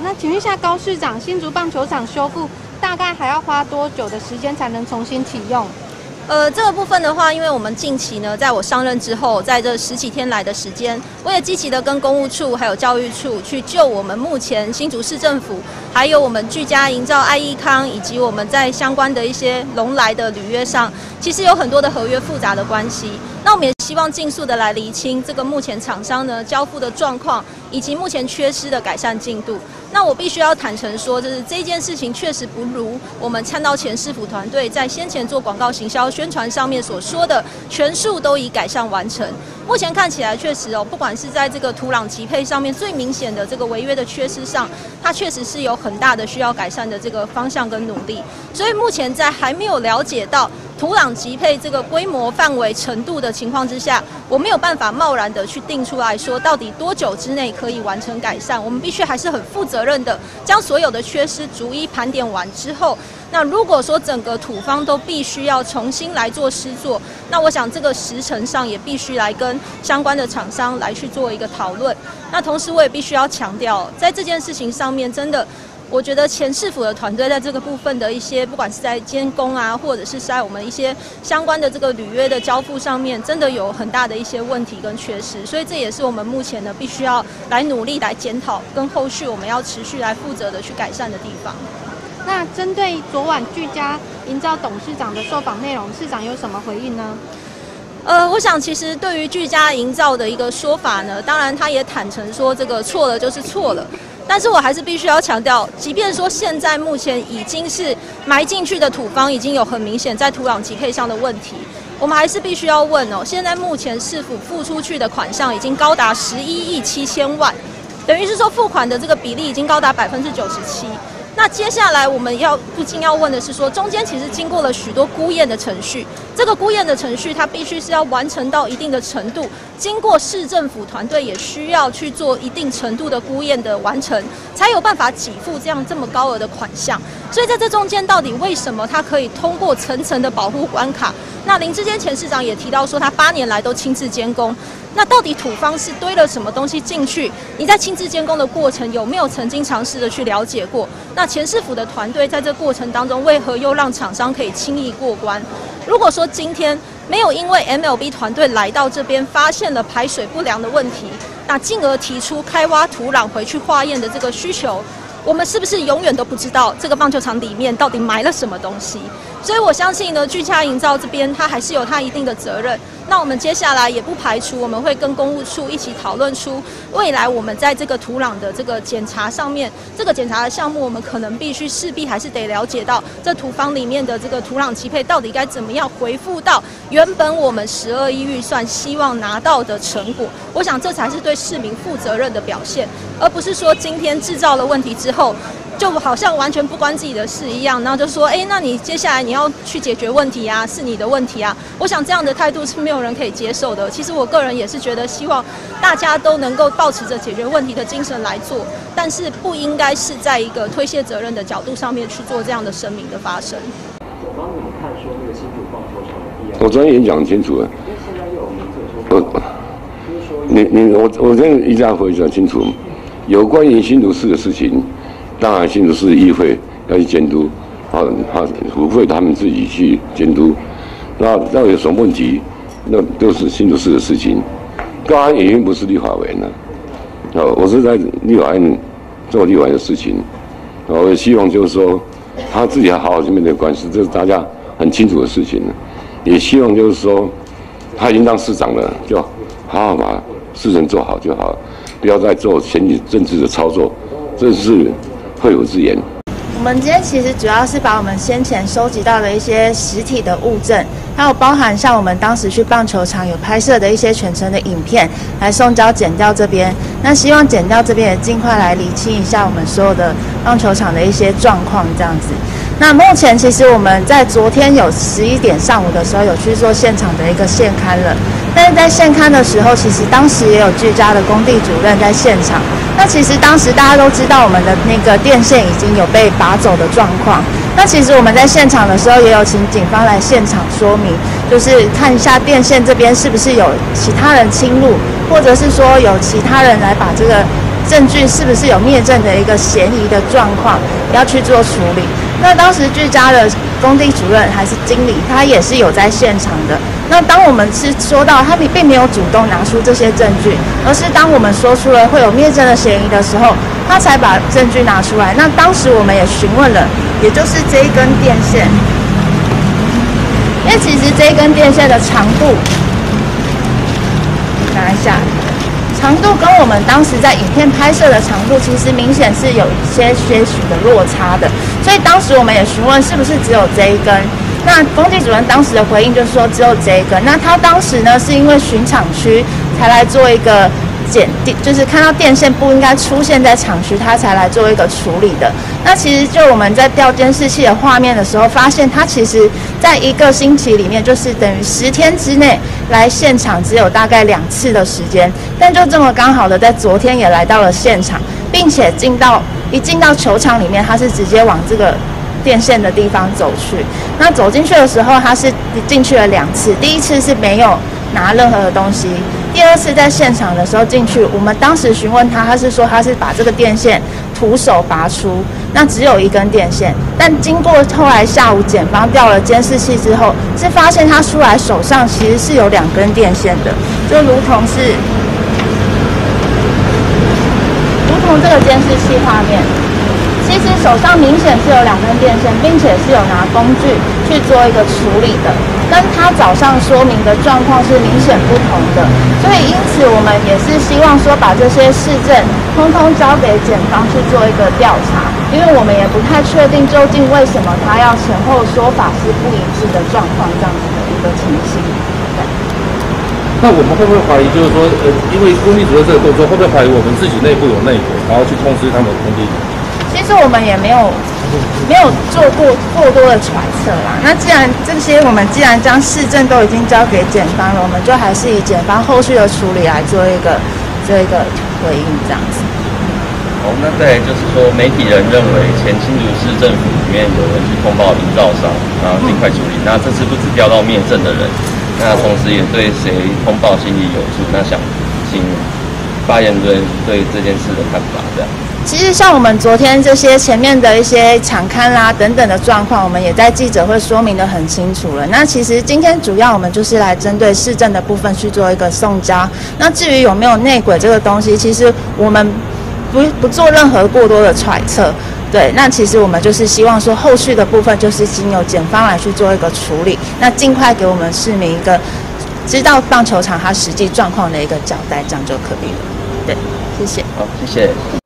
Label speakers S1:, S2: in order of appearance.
S1: 那请问一下高市长，新竹棒球场修复大概还要花多久的时间才能重新启用？
S2: 这个部分的话，因为我们近期呢，在我上任之后，在这10几天来的时间，我也积极的跟公务处还有教育处去就我们目前新竹市政府，还有我们居家营造爱益康，以及我们在相关的一些龙来的履约上，其实有很多的合约复杂的关系。那我们也希望尽速的来厘清这个目前厂商呢交付的状况，以及目前缺失的改善进度。那我必须要坦诚说，就是这件事情确实不如我们参到前市府团队在先前做广告行销宣传上面所说的全数都已改善完成。目前看起来确实不管是在这个土壤级配上面最明显的这个违约的缺失上，它确实是有很大的需要改善的这个方向跟努力。所以目前在还没有了解到土壤级配这个规模范围程度的情况之下，我没有办法贸然的去定出来说到底多久之内可以完成改善。我们必须还是很负责任的将所有的缺失逐一盘点完之后，那如果说整个土方都必须要重新来做施作，那我想这个时程上也必须来跟相关的厂商来去做一个讨论。那同时我也必须要强调，在这件事情上面真的，我觉得前市府的团队在这个部分的一些，不管是在监工啊，或者是在我们一些相关的这个履约的交付上面，真的有很大的一些问题跟缺失，所以这也是我们目前呢必须要来努力来检讨，跟后续我们要持续来负责的去改善的地方。
S1: 那针对昨晚居家营造董事长的受访内容，市长有什么回应呢？
S2: 我想其实对于居家营造的一个说法呢，当然他也坦诚说这个错了就是错了。但是我还是必须要强调，即便说现在目前已经是埋进去的土方已经有很明显在土壤级配上的问题，我们还是必须要问现在目前市府付出去的款项已经高达11亿7千万，等于是说付款的这个比例已经高达97%。那接下来我们不禁要问的是说，中间其实经过了许多估验的程序，这个估验的程序它必须是要完成到一定的程度，经过市政府团队也需要去做一定程度的估验的完成，才有办法给付这么高额的款项。所以在这中间到底为什么它可以通过层层的保护关卡？那林智坚前市长也提到说，他8年来都亲自监工。那到底土方是堆了什么东西进去？你在亲自监工的过程有没有曾经尝试的去了解过？那前市府的团队在这过程当中，为何又让厂商可以轻易过关？如果说今天没有因为 MLB 团队来到这边发现了排水不良的问题，那进而提出开挖土壤回去化验的这个需求，我们是不是永远都不知道这个棒球场里面到底埋了什么东西？所以我相信呢，居家营造这边它还是有它一定的责任。那我们接下来也不排除我们会跟公务处一起讨论出未来我们在这个土壤的这个检查上面，这个检查的项目我们可能势必还是得了解到这土方里面的这个土壤级配到底该怎么样回复到原本我们12亿预算希望拿到的成果。我想这才是对市民负责任的表现，而不是说今天制造了问题之后，就好像完全不关自己的事一样，然后就说，那你接下来你要去解决问题啊，是你的问题啊。我想这样的态度是没有人可以接受的。其实我个人也是觉得，希望大家都能够抱持着解决问题的精神来做，但是不应该是在一个推卸责任的角度上面去做这样的声明的发生。
S3: 我帮你们看说那个新竹棒球场的必要。
S4: 我昨天也讲很清楚了。
S3: 因为现在又有民众说，
S4: 我这样一再回讲清楚，有关于新竹市的事情。当然，新竹市议会要去监督，府会他们自己去监督。那有什么问题，那都是新竹市的事情。高安已经不是立法委员了，我是在立法院做立法院的事情。我也希望就是说，他自己要好好去面对官司，这是大家很清楚的事情了。也希望就是说，他已经当市长了，就好好把事情做好就好了，不要再做选举政治的操作，这是会有之言。
S5: 我们今天其实主要是把我们先前收集到的一些实体的物证，还有包含像我们当时去棒球场有拍摄的一些全程的影片，来送交检调这边。那希望检调这边也尽快来厘清一下我们所有的棒球场的一些状况，这样子。那目前其实我们在昨天有11点上午的时候有去做现场的一个现勘了，但是在现勘的时候，其实当时也有居家的工地主任在现场。那其实当时大家都知道我们的那个电线已经有被拔走的状况。那其实我们在现场的时候也有请警方来现场说明，就是看一下电线这边是不是有其他人侵入，或者是说有其他人来把这个证据是不是有灭证的一个嫌疑的状况，要去做处理。那当时居家的工地主任还是经理，他也是有在现场的。那当我们是说到他并没有主动拿出这些证据，而是当我们说出了会有灭证的嫌疑的时候，他才把证据拿出来。那当时我们也询问了，也就是这一根电线，因为其实这一根电线的长度，拿一下。长度跟我们当时在影片拍摄的长度，其实明显是有些许的落差的，所以当时我们也询问是不是只有这一根。那工地主任当时的回应就是说只有这一根。那他当时呢是因为巡厂区才来做一个就是看到电线不应该出现在厂区，他才来做一个处理的。那其实就我们在调监视器的画面的时候，发现他其实在1个星期里面，就是等于10天之内来现场只有大概2次的时间，但就这么刚好的在昨天也来到了现场，并且一进到球场里面，他是直接往这个电线的地方走去。那走进去的时候，他是进去了2次，第一次是没有拿任何的东西，第2次在现场的时候进去，我们当时询问他，他是说他是把这个电线徒手拔出，那只有1根电线，但经过后来下午检方调了监视器之后，是发现他出来手上其实是有2根电线的，就如同这个监视器画面。其实手上明显是有2根电线，并且是有拿工具去做一个处理的，跟他早上说明的状况是明显不同的。所以因此我们也是希望说把这些事证通通交给检方去做一个调查，因为我们也不太确定究竟为什么他要前后说法是不一致的状况这样子的一个情形。
S6: 那我们会不会怀疑，就是说，因为工地主任这个动作，会不会怀疑我们自己内部有内鬼，然后去通知他们的工地？
S5: 其实我们也没有做过多的揣测啦。那既然我们既然将事证都已经交给检方了，我们就还是以检方后续的处理来做一个回应这样子。
S7: 好，那再来就是说，媒体人认为前新竹市政府里面有人去通报营造商，然后尽快处理。那这次不只调到灭证的人，那同时也对谁通报心里有数。那想请发言人对这件事的看法，这样。
S5: 其实像我们昨天这些前面的一些场勘啦等等的状况，我们也在记者会说明得很清楚了。那其实今天主要我们就是来针对市政的部分去做一个送交。那至于有没有内鬼这个东西，其实我们不做任何过多的揣测。对，那其实我们就是希望说后续的部分就是经由检方来去做一个处理，那尽快给我们市民一个知道棒球场它实际状况的一个交代，这样就可以了。对，谢谢。
S7: 好，谢谢。